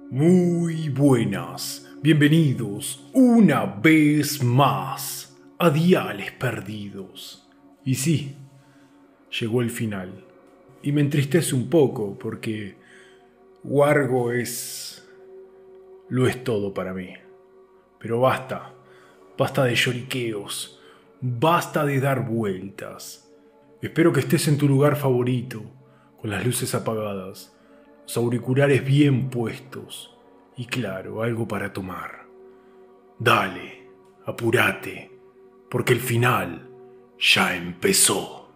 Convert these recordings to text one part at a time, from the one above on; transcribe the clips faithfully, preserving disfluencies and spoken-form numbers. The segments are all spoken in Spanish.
Muy buenas, bienvenidos una vez más a Diales Perdidos. Y sí, llegó el final. Y me entristece un poco porque Wargo es... lo es todo para mí. Pero basta, basta de lloriqueos, basta de dar vueltas. Espero que estés en tu lugar favorito, con las luces apagadas, los auriculares bien puestos y claro, algo para tomar. Dale, apúrate, porque el final ya empezó.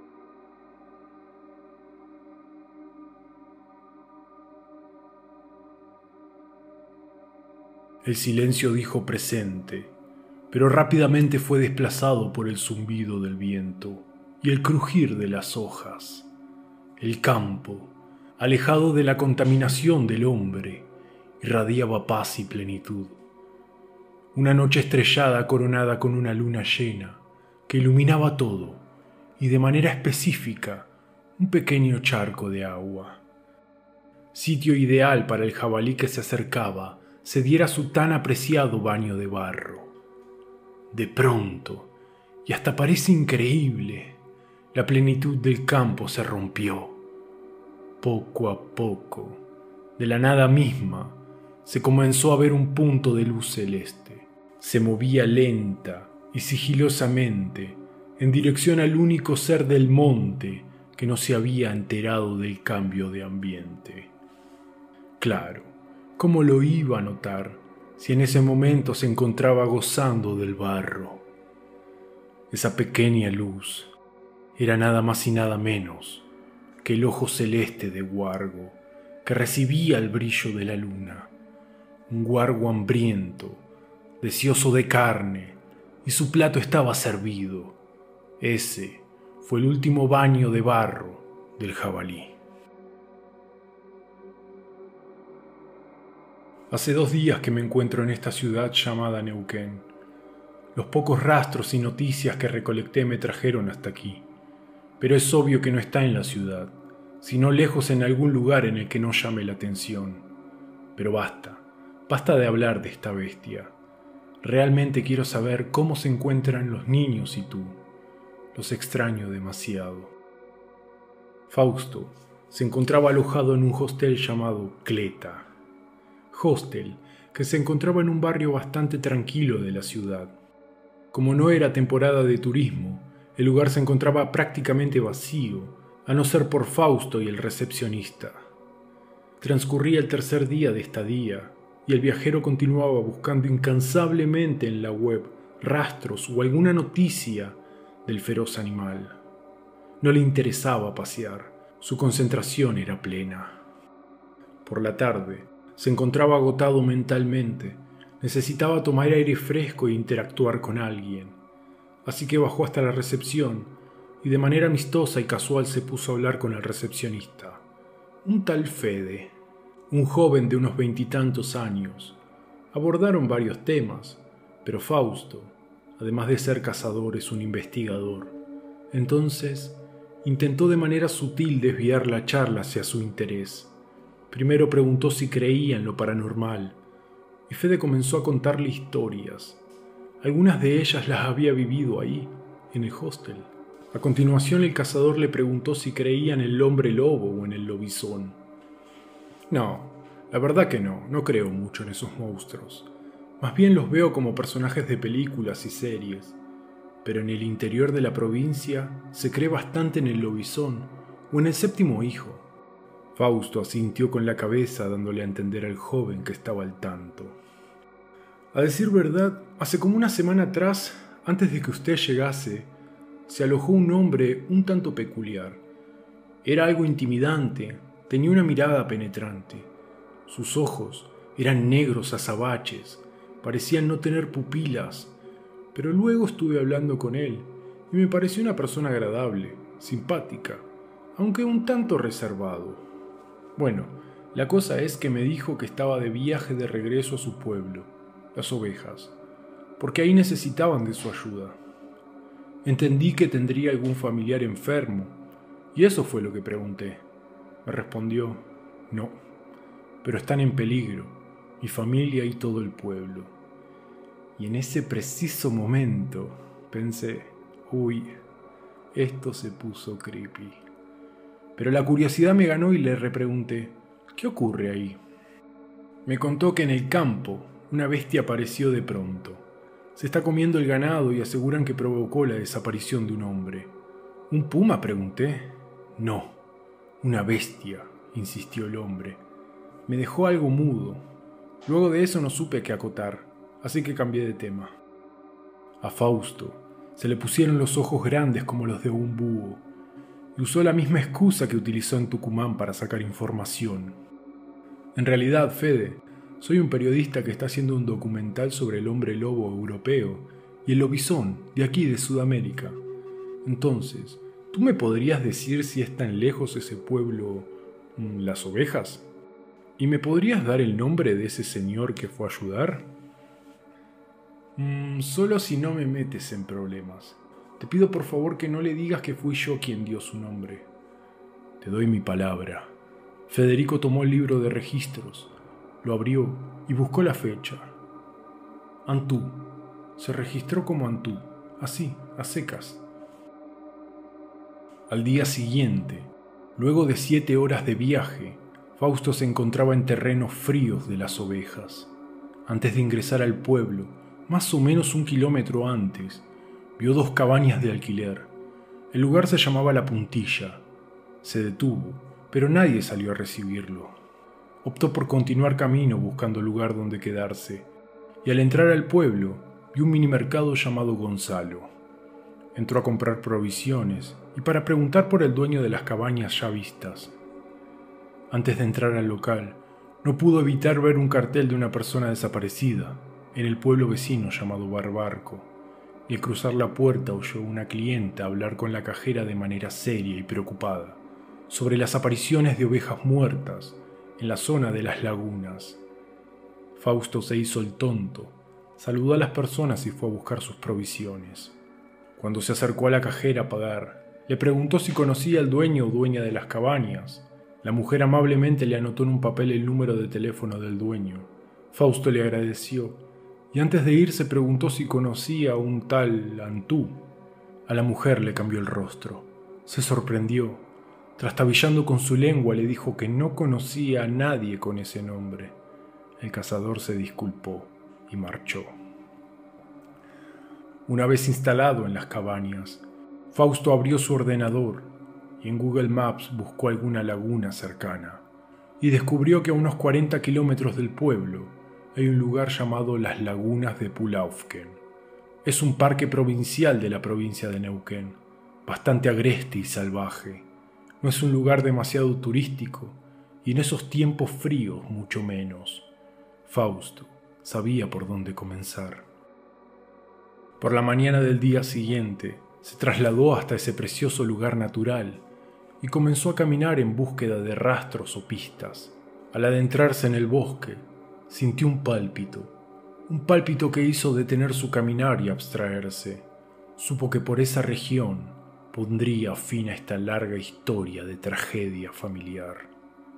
El silencio dijo presente, pero rápidamente fue desplazado por el zumbido del viento y el crujir de las hojas. El campo, alejado de la contaminación del hombre, irradiaba paz y plenitud. Una noche estrellada coronada con una luna llena que iluminaba todo y de manera específica un pequeño charco de agua. Sitio ideal para el jabalí que se acercaba se diera su tan apreciado baño de barro. De pronto, y hasta parece increíble, la plenitud del campo se rompió. Poco a poco, de la nada misma, se comenzó a ver un punto de luz celeste. Se movía lenta y sigilosamente en dirección al único ser del monte que no se había enterado del cambio de ambiente. Claro, ¿cómo lo iba a notar si en ese momento se encontraba gozando del barro? Esa pequeña luz era nada más y nada menos que el ojo celeste de Wargo, que recibía el brillo de la luna. Un Wargo hambriento, deseoso de carne, y su plato estaba servido. Ese fue el último baño de barro del jabalí. Hace dos días que me encuentro en esta ciudad llamada Neuquén. Los pocos rastros y noticias que recolecté me trajeron hasta aquí. Pero es obvio que no está en la ciudad, sino lejos en algún lugar en el que no llame la atención. Pero basta, basta de hablar de esta bestia. Realmente quiero saber cómo se encuentran los niños y tú. Los extraño demasiado. Fausto se encontraba alojado en un hostel llamado Cleta. Hostel que se encontraba en un barrio bastante tranquilo de la ciudad. Como no era temporada de turismo, el lugar se encontraba prácticamente vacío, a no ser por Fausto y el recepcionista. Transcurría el tercer día de estadía y el viajero continuaba buscando incansablemente en la web rastros o alguna noticia del feroz animal. No le interesaba pasear, su concentración era plena. Por la tarde, se encontraba agotado mentalmente, necesitaba tomar aire fresco e interactuar con alguien. Así que bajó hasta la recepción y de manera amistosa y casual se puso a hablar con el recepcionista. Un tal Fede, un joven de unos veintitantos años. Abordaron varios temas, pero Fausto, además de ser cazador, es un investigador. Entonces, intentó de manera sutil desviar la charla hacia su interés. Primero preguntó si creía en lo paranormal, y Fede comenzó a contarle historias. Algunas de ellas las había vivido ahí, en el hostel. A continuación el cazador le preguntó si creía en el hombre lobo o en el lobizón. No, la verdad que no, no creo mucho en esos monstruos. Más bien los veo como personajes de películas y series. Pero en el interior de la provincia se cree bastante en el lobizón o en el séptimo hijo. Fausto asintió con la cabeza dándole a entender al joven que estaba al tanto. A decir verdad, hace como una semana atrás, antes de que usted llegase, se alojó un hombre un tanto peculiar. Era algo intimidante, tenía una mirada penetrante. Sus ojos eran negros azabaches, parecían no tener pupilas, pero luego estuve hablando con él y me pareció una persona agradable, simpática, aunque un tanto reservado. Bueno, la cosa es que me dijo que estaba de viaje de regreso a su pueblo, las ovejas, porque ahí necesitaban de su ayuda. Entendí que tendría algún familiar enfermo, y eso fue lo que pregunté. Me respondió, no, pero están en peligro, mi familia y todo el pueblo. Y en ese preciso momento pensé, uy, esto se puso creepy. Pero la curiosidad me ganó y le repregunté, ¿qué ocurre ahí? Me contó que en el campo una bestia apareció de pronto. Se está comiendo el ganado y aseguran que provocó la desaparición de un hombre. ¿Un puma?, pregunté. No, una bestia, insistió el hombre. Me dejó algo mudo. Luego de eso no supe qué acotar, así que cambié de tema. A Fausto se le pusieron los ojos grandes como los de un búho, y usó la misma excusa que utilizó en Tucumán para sacar información. En realidad, Fede, soy un periodista que está haciendo un documental sobre el hombre lobo europeo y el lobizón de aquí de Sudamérica. Entonces, ¿tú me podrías decir si es tan lejos ese pueblo, Las Ovejas? ¿Y me podrías dar el nombre de ese señor que fue a ayudar? Mm, solo si no me metes en problemas. Te pido por favor que no le digas que fui yo quien dio su nombre. Te doy mi palabra. Federico tomó el libro de registros, lo abrió y buscó la fecha. Antú. Se registró como Antú, así, a secas. Al día siguiente, luego de siete horas de viaje, Fausto se encontraba en terrenos fríos de Las Ovejas. Antes de ingresar al pueblo, más o menos un kilómetro antes, vio dos cabañas de alquiler. El lugar se llamaba La Puntilla. Se detuvo, pero nadie salió a recibirlo. Optó por continuar camino buscando lugar donde quedarse, y al entrar al pueblo, vio un minimercado llamado Gonzalo. Entró a comprar provisiones y para preguntar por el dueño de las cabañas ya vistas. Antes de entrar al local, no pudo evitar ver un cartel de una persona desaparecida en el pueblo vecino llamado Barbarco, y al cruzar la puerta oyó a una clienta hablar con la cajera de manera seria y preocupada sobre las apariciones de ovejas muertas en la zona de las lagunas. Fausto se hizo el tonto, saludó a las personas y fue a buscar sus provisiones. Cuando se acercó a la cajera a pagar, le preguntó si conocía al dueño o dueña de las cabañas. La mujer amablemente le anotó en un papel el número de teléfono del dueño. Fausto le agradeció y antes de irse preguntó si conocía a un tal Antú. A la mujer le cambió el rostro. Se sorprendió. Trastabillando con su lengua le dijo que no conocía a nadie con ese nombre. El cazador se disculpó y marchó. Una vez instalado en las cabañas, Fausto abrió su ordenador y en Google Maps buscó alguna laguna cercana y descubrió que a unos cuarenta kilómetros del pueblo hay un lugar llamado Las Lagunas de Pulaufken. Es un parque provincial de la provincia de Neuquén, bastante agreste y salvaje. No es un lugar demasiado turístico y en esos tiempos fríos mucho menos. Fausto sabía por dónde comenzar. Por la mañana del día siguiente se trasladó hasta ese precioso lugar natural y comenzó a caminar en búsqueda de rastros o pistas. Al adentrarse en el bosque, sintió un pálpito, un pálpito que hizo detener su caminar y abstraerse. Supo que por esa región pondría fin a esta larga historia de tragedia familiar.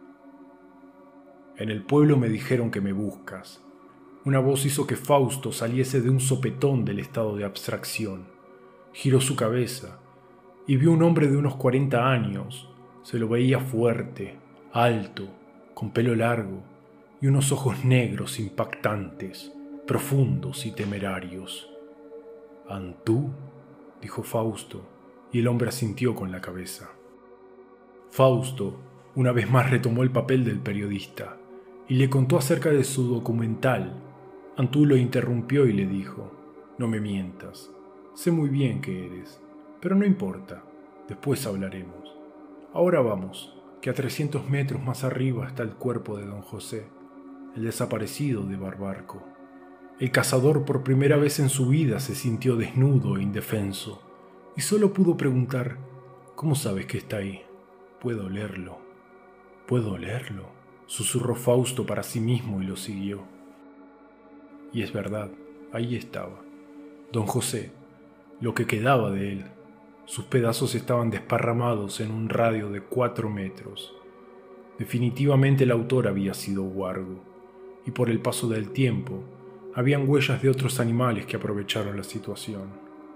En el pueblo me dijeron que me buscas. Una voz hizo que Fausto saliese de un sopetón del estado de abstracción. Giró su cabeza y vio un hombre de unos cuarenta años. Se lo veía fuerte, alto, con pelo largo y unos ojos negros impactantes, profundos y temerarios. «¿Antú?», dijo Fausto, y el hombre asintió con la cabeza. Fausto una vez más retomó el papel del periodista y le contó acerca de su documental. Antú lo interrumpió y le dijo: «No me mientas, sé muy bien qué eres, pero no importa, después hablaremos. Ahora vamos, que a trescientos metros más arriba está el cuerpo de don José, el desaparecido de Barbarco». El cazador por primera vez en su vida se sintió desnudo e indefenso, y solo pudo preguntar: «¿Cómo sabes que está ahí? Puedo olerlo». «¿Puedo olerlo?», susurró Fausto para sí mismo y lo siguió. Y es verdad, ahí estaba, don José, lo que quedaba de él. Sus pedazos estaban desparramados en un radio de cuatro metros. Definitivamente el autor había sido Wargo, y por el paso del tiempo, habían huellas de otros animales que aprovecharon la situación.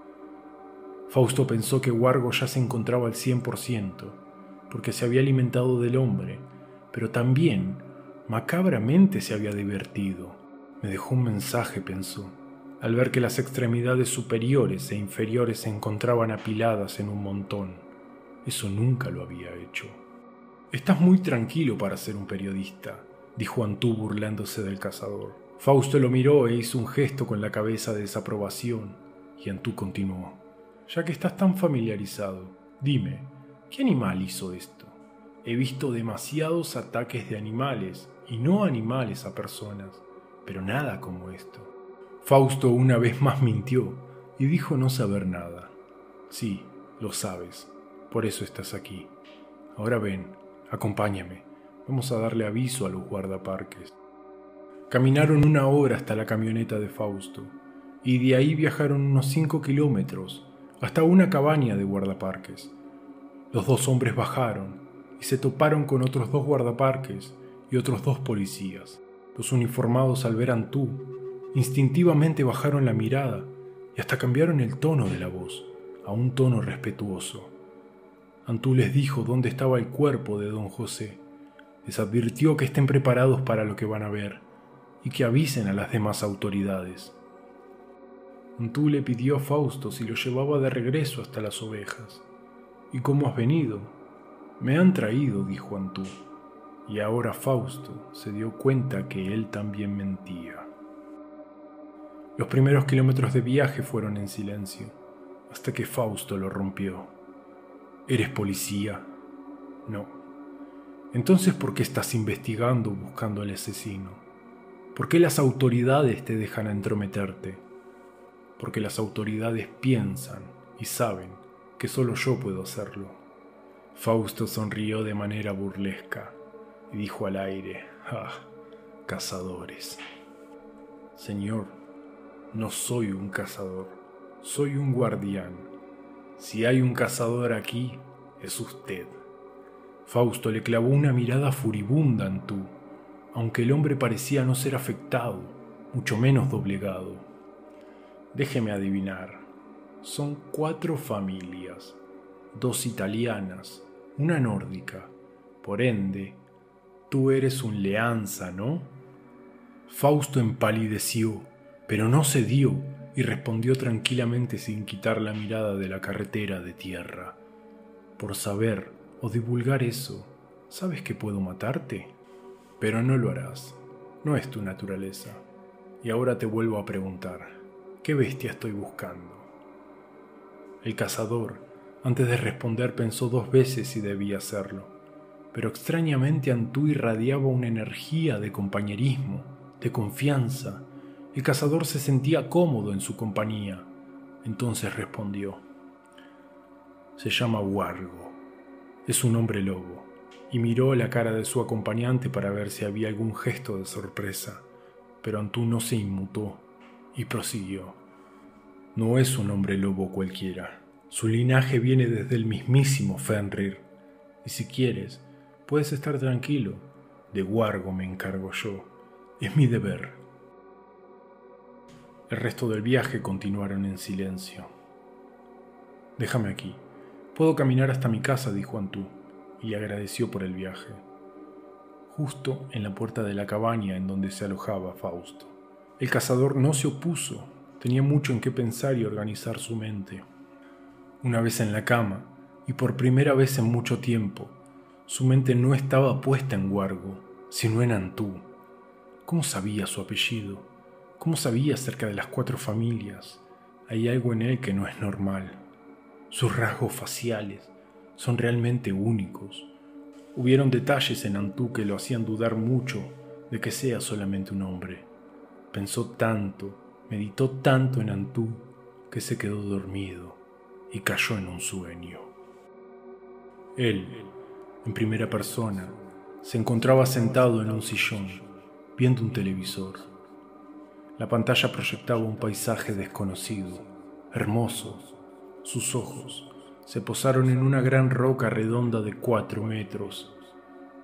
Fausto pensó que Wargo ya se encontraba al cien por ciento, porque se había alimentado del hombre, pero también, macabramente, se había divertido. Me dejó un mensaje, pensó, al ver que las extremidades superiores e inferiores se encontraban apiladas en un montón. Eso nunca lo había hecho. «Estás muy tranquilo para ser un periodista», dijo Antú burlándose del cazador. Fausto lo miró e hizo un gesto con la cabeza de desaprobación, y Antú continuó. «Ya que estás tan familiarizado, dime, ¿qué animal hizo esto? He visto demasiados ataques de animales, y no animales a personas, pero nada como esto». Fausto una vez más mintió, y dijo no saber nada. «Sí, lo sabes, por eso estás aquí. Ahora ven, acompáñame, vamos a darle aviso a los guardaparques». Caminaron una hora hasta la camioneta de Fausto, y de ahí viajaron unos cinco kilómetros hasta una cabaña de guardaparques. Los dos hombres bajaron y se toparon con otros dos guardaparques y otros dos policías. Los uniformados, al ver a Antú, instintivamente bajaron la mirada y hasta cambiaron el tono de la voz a un tono respetuoso. Antú les dijo dónde estaba el cuerpo de don José. Les advirtió que estén preparados para lo que van a ver y que avisen a las demás autoridades. Antú le pidió a Fausto si lo llevaba de regreso hasta las ovejas. «¿Y cómo has venido?» «Me han traído», dijo Antú. Y ahora Fausto se dio cuenta que él también mentía. Los primeros kilómetros de viaje fueron en silencio, hasta que Fausto lo rompió. «¿Eres policía?» «No». «Entonces, ¿por qué estás investigando buscando al asesino? ¿Por qué las autoridades te dejan entrometerte?» «Porque las autoridades piensan y saben que solo yo puedo hacerlo». Fausto sonrió de manera burlesca y dijo al aire: «Ah, cazadores». «Señor, no soy un cazador, soy un guardián. Si hay un cazador aquí, es usted». Fausto le clavó una mirada furibunda a Antú, aunque el hombre parecía no ser afectado, mucho menos doblegado. «Déjeme adivinar, son cuatro familias, dos italianas, una nórdica. Por ende, tú eres un Leanza, ¿no?» Fausto empalideció, pero no cedió y respondió tranquilamente sin quitar la mirada de la carretera de tierra: «Por saber o divulgar eso, ¿sabes que puedo matarte? Pero no lo harás, no es tu naturaleza. Y ahora te vuelvo a preguntar, ¿qué bestia estoy buscando?» El cazador, antes de responder, pensó dos veces si debía hacerlo, pero extrañamente Antú irradiaba una energía de compañerismo, de confianza. El cazador se sentía cómodo en su compañía. Entonces respondió: «Se llama Wargo. Es un hombre lobo», y miró la cara de su acompañante para ver si había algún gesto de sorpresa, pero Antú no se inmutó y prosiguió: «No es un hombre lobo cualquiera. Su linaje viene desde el mismísimo Fenrir, y si quieres, puedes estar tranquilo. De Wargo me encargo yo. Es mi deber». El resto del viaje continuaron en silencio. «Déjame aquí. Puedo caminar hasta mi casa», dijo Antú, y agradeció por el viaje. Justo en la puerta de la cabaña en donde se alojaba Fausto. El cazador no se opuso. Tenía mucho en qué pensar y organizar su mente. Una vez en la cama, y por primera vez en mucho tiempo, su mente no estaba puesta en Wargo, sino en Antú. ¿Cómo sabía su apellido? ¿Cómo sabía acerca de las cuatro familias? Hay algo en él que no es normal. Sus rasgos faciales son realmente únicos. Hubieron detalles en Antú que lo hacían dudar mucho de que sea solamente un hombre. Pensó tanto, meditó tanto en Antú, que se quedó dormido y cayó en un sueño. Él, en primera persona, se encontraba sentado en un sillón, viendo un televisor. La pantalla proyectaba un paisaje desconocido, hermoso. Sus ojos se posaron en una gran roca redonda de cuatro metros.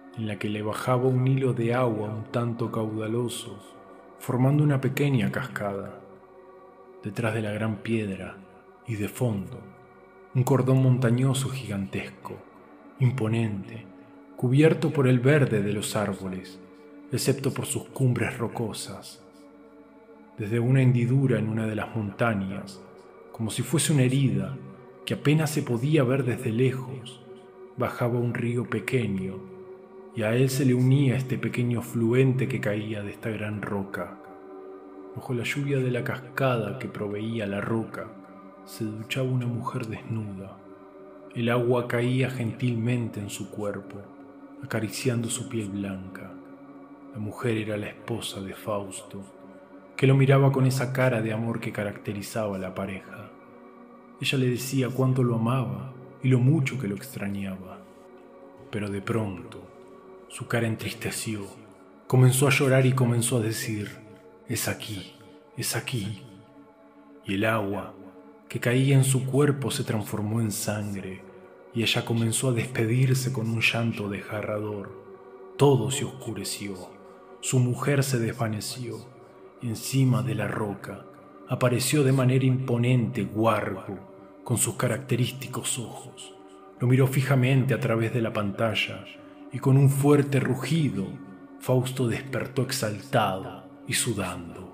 en la que le bajaba un hilo de agua un tanto caudaloso, formando una pequeña cascada. Detrás de la gran piedra y de fondo, un cordón montañoso gigantesco, imponente, cubierto por el verde de los árboles, excepto por sus cumbres rocosas. Desde una hendidura en una de las montañas, como si fuese una herida que apenas se podía ver desde lejos, bajaba un río pequeño, y a él se le unía este pequeño afluente que caía de esta gran roca. Bajo la lluvia de la cascada que proveía la roca, se duchaba una mujer desnuda. El agua caía gentilmente en su cuerpo, acariciando su piel blanca. La mujer era la esposa de Fausto, que lo miraba con esa cara de amor que caracterizaba a la pareja. Ella le decía cuánto lo amaba y lo mucho que lo extrañaba. Pero de pronto, su cara entristeció, comenzó a llorar y comenzó a decir: «Es aquí, es aquí». Y el agua que caía en su cuerpo se transformó en sangre, y ella comenzó a despedirse con un llanto desgarrador. Todo se oscureció, su mujer se desvaneció, y encima de la roca apareció de manera imponente Wargo, con sus característicos ojos. Lo miró fijamente a través de la pantalla, y con un fuerte rugido, Fausto despertó exaltado y sudando.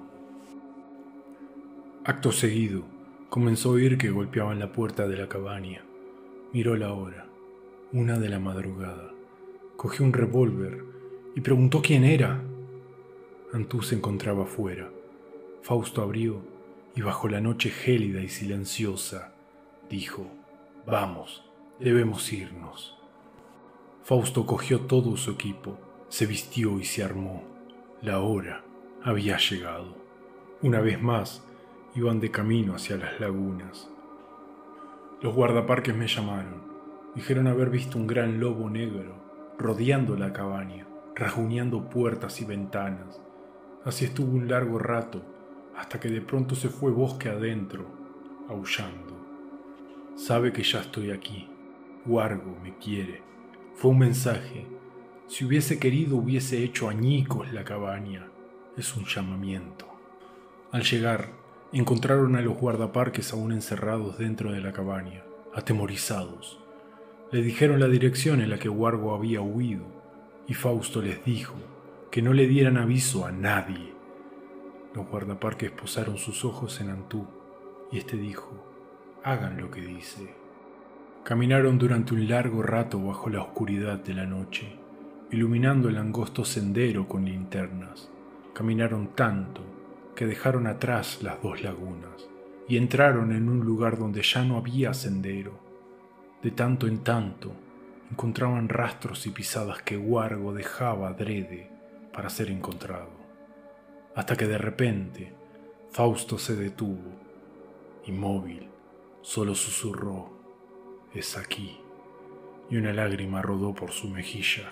Acto seguido, comenzó a oír que golpeaban la puerta de la cabaña. Miró la hora, una de la madrugada. Cogió un revólver y preguntó quién era. Antú se encontraba afuera. Fausto abrió y bajo la noche gélida y silenciosa, dijo: «Vamos, debemos irnos». Fausto cogió todo su equipo, se vistió y se armó. La hora había llegado. Una vez más, iban de camino hacia las lagunas. Los guardaparques me llamaron. Dijeron haber visto un gran lobo negro rodeando la cabaña, rasguñando puertas y ventanas. Así estuvo un largo rato, hasta que de pronto se fue bosque adentro, aullando. Sabe que ya estoy aquí. Wargo me quiere. Fue un mensaje. Si hubiese querido hubiese hecho añicos la cabaña. Es un llamamiento. Al llegar, encontraron a los guardaparques aún encerrados dentro de la cabaña, atemorizados. Le dijeron la dirección en la que Wargo había huido, y Fausto les dijo que no le dieran aviso a nadie. Los guardaparques posaron sus ojos en Antú, y este dijo: «Hagan lo que dice». Caminaron durante un largo rato bajo la oscuridad de la noche, iluminando el angosto sendero con linternas. Caminaron tanto que dejaron atrás las dos lagunas y entraron en un lugar donde ya no había sendero. De tanto en tanto encontraban rastros y pisadas que Wargo dejaba adrede para ser encontrado, hasta que de repente Fausto se detuvo, inmóvil, solo susurró: «Es aquí», y una lágrima rodó por su mejilla.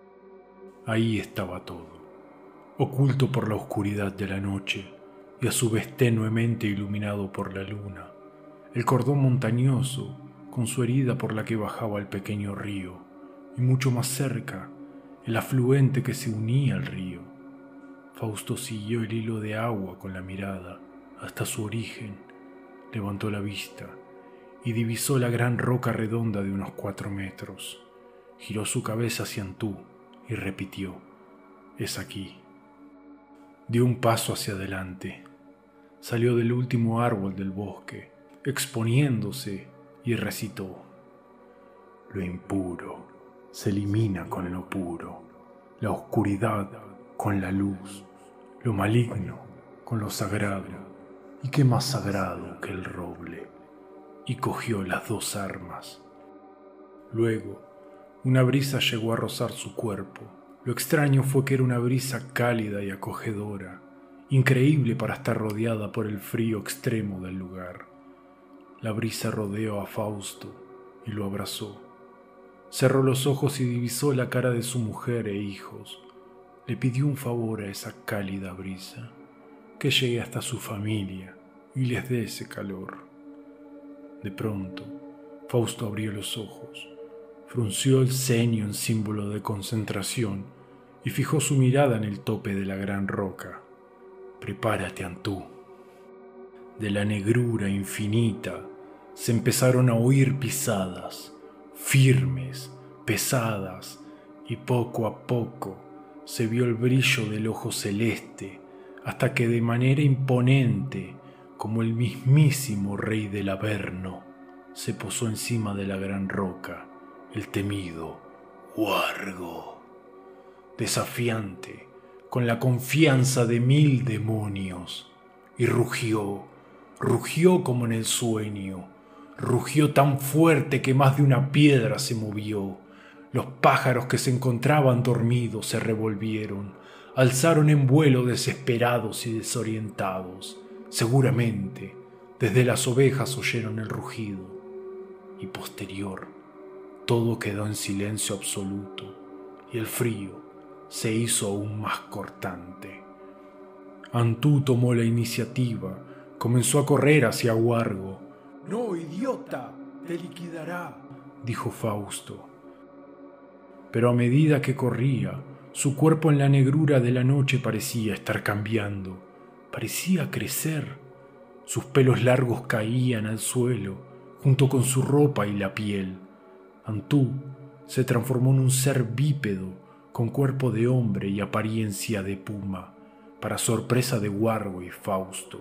Ahí estaba todo, oculto por la oscuridad de la noche y a su vez tenuemente iluminado por la luna, el cordón montañoso con su herida por la que bajaba el pequeño río, y mucho más cerca el afluente que se unía al río. Fausto siguió el hilo de agua con la mirada hasta su origen, levantó la vista y divisó la gran roca redonda de unos cuatro metros. Giró su cabeza hacia Antú y repitió: «Es aquí». Dio un paso hacia adelante. Salió del último árbol del bosque, exponiéndose, y recitó: «Lo impuro se elimina con lo puro, la oscuridad con la luz, lo maligno con lo sagrado, y qué más sagrado que el roble». Y cogió las dos armas. Luego, una brisa llegó a rozar su cuerpo. Lo extraño fue que era una brisa cálida y acogedora, increíble para estar rodeada por el frío extremo del lugar. La brisa rodeó a Fausto y lo abrazó. Cerró los ojos y divisó la cara de su mujer e hijos. Le pidió un favor a esa cálida brisa, que llegue hasta su familia y les dé ese calor. De pronto, Fausto abrió los ojos. Frunció el ceño en símbolo de concentración y fijó su mirada en el tope de la gran roca. «Prepárate, Antú». De la negrura infinita se empezaron a oír pisadas, firmes, pesadas, y poco a poco se vio el brillo del ojo celeste, hasta que de manera imponente, como el mismísimo rey del Averno, se posó encima de la gran roca, el temido Wargo. Desafiante, con la confianza de mil demonios, y rugió, rugió como en el sueño, rugió tan fuerte que más de una piedra se movió. Los pájaros que se encontraban dormidos se revolvieron, alzaron en vuelo desesperados y desorientados. Seguramente, desde las ovejas oyeron el rugido, y posterior, todo quedó en silencio absoluto, y el frío se hizo aún más cortante. Antú tomó la iniciativa, comenzó a correr hacia Wargo. «¡No, idiota! ¡Te liquidará!», dijo Fausto. Pero a medida que corría, su cuerpo en la negrura de la noche parecía estar cambiando, parecía crecer. Sus pelos largos caían al suelo, junto con su ropa y la piel. Antú se transformó en un ser bípedo, con cuerpo de hombre y apariencia de puma, para sorpresa de Wargo y Fausto.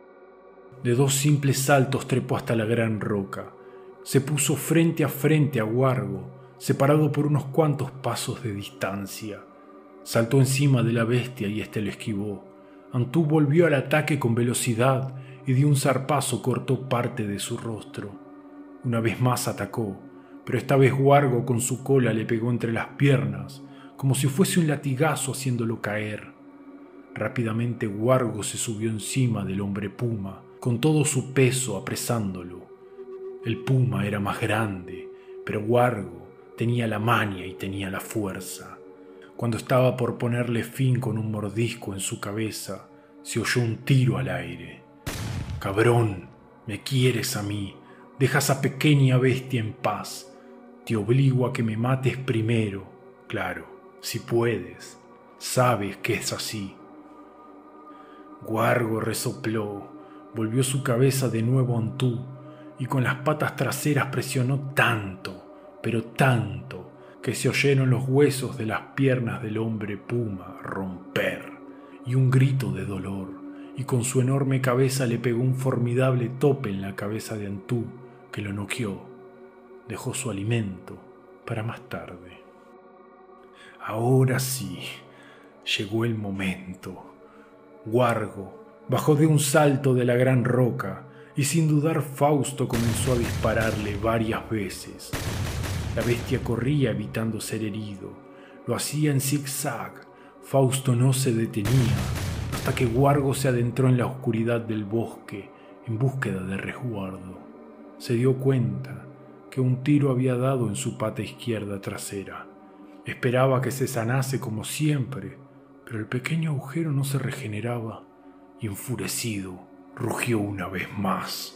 De dos simples saltos trepó hasta la gran roca. Se puso frente a frente a Wargo, separado por unos cuantos pasos de distancia. Saltó encima de la bestia y éste lo esquivó. Antú volvió al ataque con velocidad y de un zarpazo cortó parte de su rostro. Una vez más atacó, pero esta vez Wargo con su cola le pegó entre las piernas, como si fuese un latigazo haciéndolo caer. Rápidamente Wargo se subió encima del hombre puma, con todo su peso apresándolo. El puma era más grande, pero Wargo tenía la maña y tenía la fuerza. Cuando estaba por ponerle fin con un mordisco en su cabeza, se oyó un tiro al aire. «Cabrón, me quieres a mí, deja a esa pequeña bestia en paz. Te obligo a que me mates primero, claro, si puedes. Sabes que es así». Wargo resopló, volvió su cabeza de nuevo a Antú y con las patas traseras presionó tanto, pero tanto, que se oyeron los huesos de las piernas del hombre puma romper, y un grito de dolor, y con su enorme cabeza le pegó un formidable tope en la cabeza de Antú, que lo noqueó. Dejó su alimento para más tarde. Ahora sí, llegó el momento. Wargo bajó de un salto de la gran roca y sin dudar Fausto comenzó a dispararle varias veces. La bestia corría evitando ser herido. Lo hacía en zigzag. Fausto no se detenía hasta que Wargo se adentró en la oscuridad del bosque en búsqueda de resguardo. Se dio cuenta que un tiro había dado en su pata izquierda trasera. Esperaba que se sanase como siempre, pero el pequeño agujero no se regeneraba y enfurecido rugió una vez más.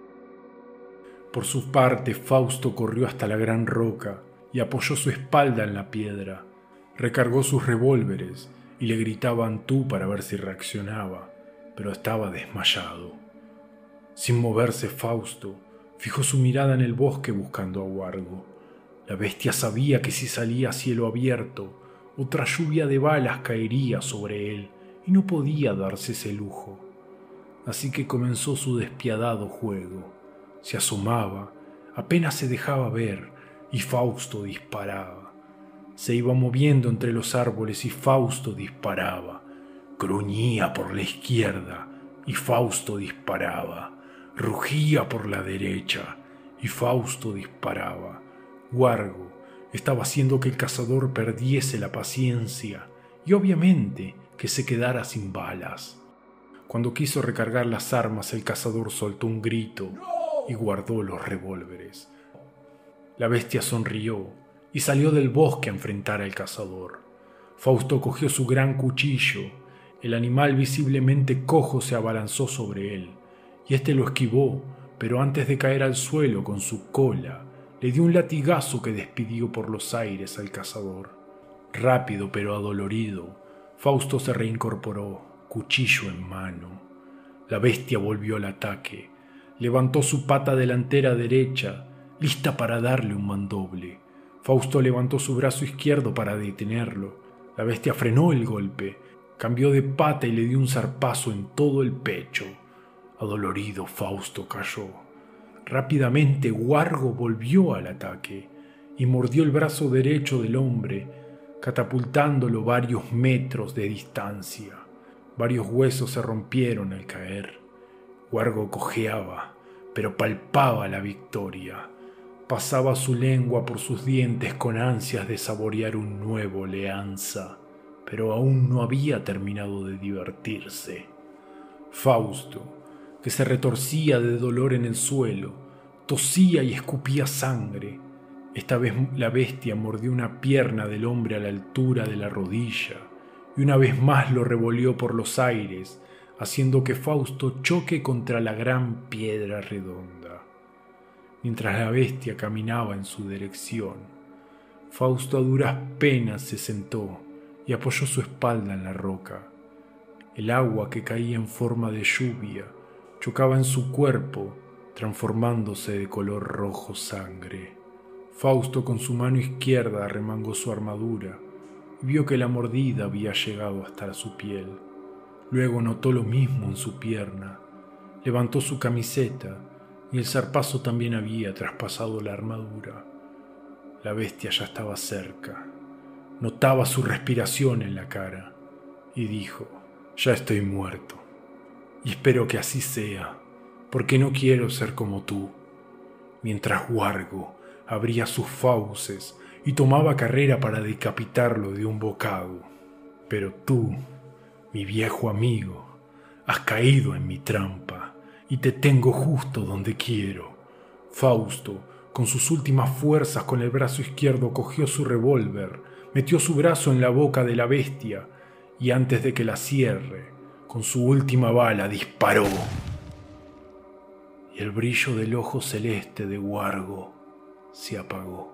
Por su parte, Fausto corrió hasta la gran roca y apoyó su espalda en la piedra. Recargó sus revólveres y le gritaba a Antú para ver si reaccionaba, pero estaba desmayado. Sin moverse, Fausto fijó su mirada en el bosque buscando a Wargo. La bestia sabía que si salía a cielo abierto, otra lluvia de balas caería sobre él y no podía darse ese lujo. Así que comenzó su despiadado juego. Se asomaba, apenas se dejaba ver, y Fausto disparaba. Se iba moviendo entre los árboles y Fausto disparaba. Gruñía por la izquierda y Fausto disparaba. Rugía por la derecha y Fausto disparaba. Wargo estaba haciendo que el cazador perdiese la paciencia y obviamente que se quedara sin balas. Cuando quiso recargar las armas, el cazador soltó un grito y guardó los revólveres. La bestia sonrió y salió del bosque a enfrentar al cazador. Fausto cogió su gran cuchillo. El animal visiblemente cojo se abalanzó sobre él, y éste lo esquivó, pero antes de caer al suelo con su cola, le dio un latigazo que despidió por los aires al cazador. Rápido pero adolorido, Fausto se reincorporó, cuchillo en mano. La bestia volvió al ataque. Levantó su pata delantera derecha, lista para darle un mandoble. Fausto levantó su brazo izquierdo para detenerlo. La bestia frenó el golpe, cambió de pata y le dio un zarpazo en todo el pecho. Adolorido, Fausto cayó. Rápidamente, Wargo volvió al ataque y mordió el brazo derecho del hombre, catapultándolo varios metros de distancia. Varios huesos se rompieron al caer. Wargo cojeaba, pero palpaba la victoria. Pasaba su lengua por sus dientes con ansias de saborear un nuevo Leanza, pero aún no había terminado de divertirse. Fausto, que se retorcía de dolor en el suelo, tosía y escupía sangre. Esta vez la bestia mordió una pierna del hombre a la altura de la rodilla y una vez más lo revolvió por los aires, haciendo que Fausto choque contra la gran piedra redonda. Mientras la bestia caminaba en su dirección, Fausto a duras penas se sentó y apoyó su espalda en la roca. El agua que caía en forma de lluvia chocaba en su cuerpo, transformándose de color rojo sangre. Fausto con su mano izquierda arremangó su armadura y vio que la mordida había llegado hasta su piel. Luego notó lo mismo en su pierna. Levantó su camiseta y el zarpazo también había traspasado la armadura. La bestia ya estaba cerca. Notaba su respiración en la cara y dijo: «Ya estoy muerto. Y espero que así sea, porque no quiero ser como tú». Mientras Wargo abría sus fauces y tomaba carrera para decapitarlo de un bocado. Pero tú, mi viejo amigo, has caído en mi trampa y te tengo justo donde quiero. Fausto, con sus últimas fuerzas con el brazo izquierdo, cogió su revólver, metió su brazo en la boca de la bestia y antes de que la cierre, con su última bala disparó. Y el brillo del ojo celeste de Wargo se apagó.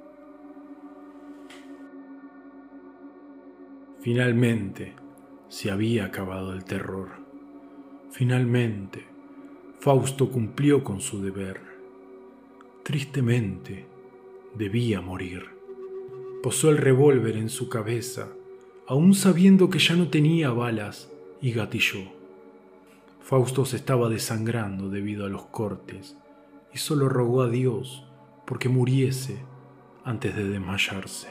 Finalmente se había acabado el terror. Finalmente Fausto cumplió con su deber. Tristemente debía morir. Posó el revólver en su cabeza, aún sabiendo que ya no tenía balas, y gatilló. Fausto se estaba desangrando debido a los cortes y solo rogó a Dios porque muriese antes de desmayarse.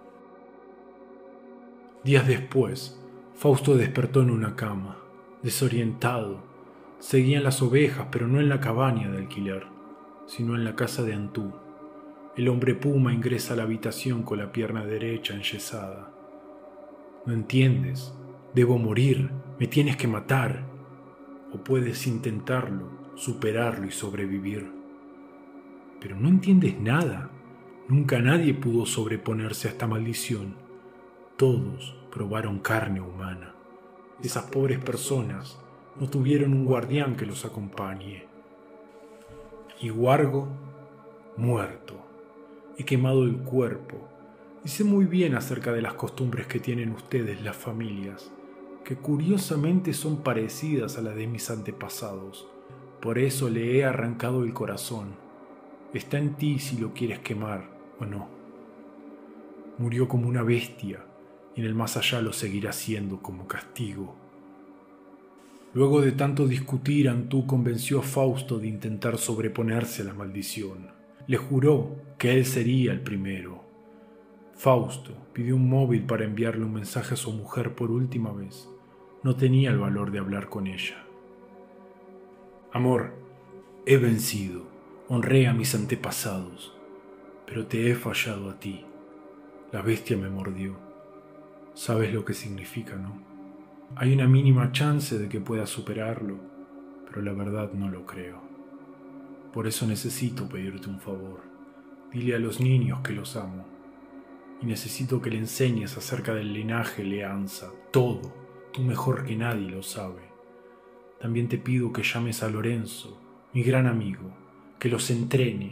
Días después, Fausto despertó en una cama, desorientado. Seguían las ovejas, pero no en la cabaña de alquiler, sino en la casa de Antú. El hombre puma ingresa a la habitación con la pierna derecha enyesada. «No entiendes, debo morir, me tienes que matar. O puedes intentarlo, superarlo y sobrevivir». «Pero no entiendes nada. Nunca nadie pudo sobreponerse a esta maldición. Todos probaron carne humana. Esas pobres personas no tuvieron un guardián que los acompañe. Y Wargo, muerto. He quemado el cuerpo y sé muy bien acerca de las costumbres que tienen ustedes las familias, que curiosamente son parecidas a las de mis antepasados. Por eso le he arrancado el corazón. Está en ti si lo quieres quemar o no. Murió como una bestia y en el más allá lo seguirá siendo como castigo». Luego de tanto discutir, Antú convenció a Fausto de intentar sobreponerse a la maldición. Le juró que él sería el primero. Fausto pidió un móvil para enviarle un mensaje a su mujer por última vez. No tenía el valor de hablar con ella. «Amor, he vencido, honré a mis antepasados, pero te he fallado a ti. La bestia me mordió. Sabes lo que significa, ¿no? Hay una mínima chance de que pueda superarlo, pero la verdad no lo creo. Por eso necesito pedirte un favor. Dile a los niños que los amo. Y necesito que le enseñes acerca del linaje Leanza. Todo. Tú mejor que nadie lo sabe. También te pido que llames a Lorenzo, mi gran amigo, que los entrene,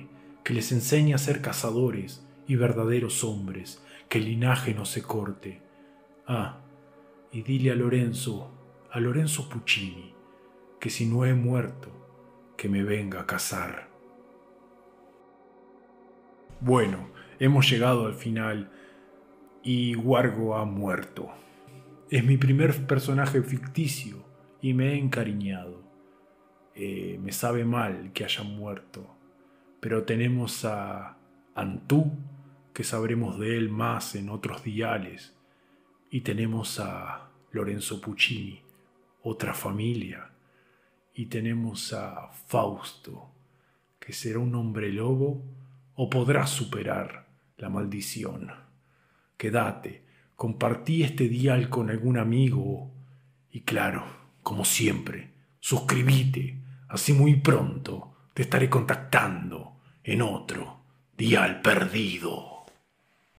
que les enseñe a ser cazadores y verdaderos hombres, que el linaje no se corte. Ah, y dile a Lorenzo, a Lorenzo Puccini, que si no he muerto, que me venga a cazar. Bueno, hemos llegado al final y Wargo ha muerto. Es mi primer personaje ficticio y me he encariñado. Eh, me sabe mal que haya muerto, pero tenemos a Antú, que sabremos de él más en otros diales, y tenemos a Lorenzo Puccini, otra familia, y tenemos a Fausto, que será un hombre lobo o podrá superar la maldición. Quédate, compartí este dial con algún amigo y claro, como siempre, suscríbete, así muy pronto te estaré contactando en otro dial perdido.